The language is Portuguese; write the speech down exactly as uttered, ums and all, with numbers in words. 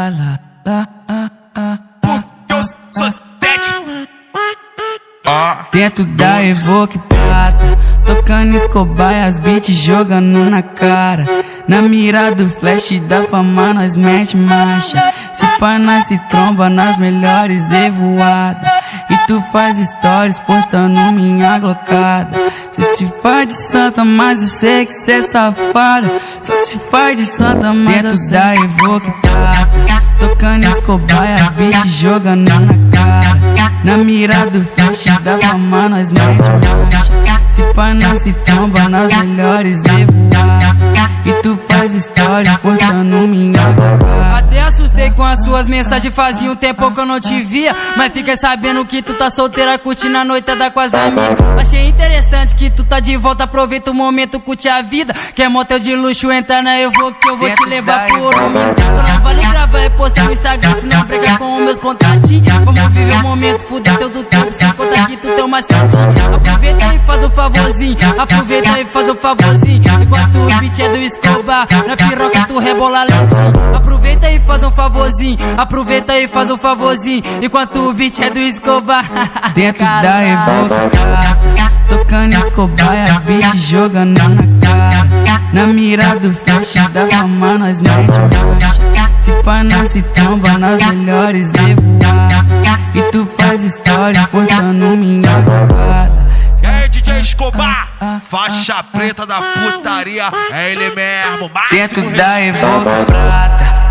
lá, lá, lá, ah, ah. Porque eu sou sete. Ah, Dentro da Evoque prata, tocando Escobar e as beats jogando na cara. Na mira do flash da fama nós mete marcha. Se pá nós se tromba nas melhores evoadas. E tu faz stories postando minha glocada. Cê se faz de santa, mas eu sei que cê é safada. Só se faz de santa, mas dentro da Evoque prata, tocando Escobar e as beats jogando na cara. Na mira do flash da fama nós mete marcha. Se pá nós se tromba nas melhores evoadas. E tu faz stories postando minha glocada. Até assustei com as suas mensagens, fazia um tempo que eu não te via. Mas fiquei sabendo que tu tá solteira, curtindo a noitada com as amigas. Achei interessante que tu tá de volta, aproveita o momento, curte a vida. Quer motel de luxo, entra na Evoque que eu vou te levar por um minuto. Só não vale gravar e postar no Instagram, senão briga com os meus contatinhos. Vamos viver o momento, fuder teu do tempo, sem contar que tu tem uma macetinho. Aproveita e faz um favorzinho, aproveita e faz um favorzinho. Enquanto o beat é do Escobar, na piroca tu rebola lentinho. Aproveita e faz um favorzinho, aproveita e faz um favorzinho. Enquanto o beat é do Escobar. Dentro da Evoque prata, tocando Escobar e as beats jogando na cara. Na mira do flash da fama nós mete marcha. Se pá nós se tromba nas melhores evoadas. E tu faz stories postando minha glocada. e aí, D J Escobar, faixa preta da putaria, é ele mesmo. Dentro da Evoque prata,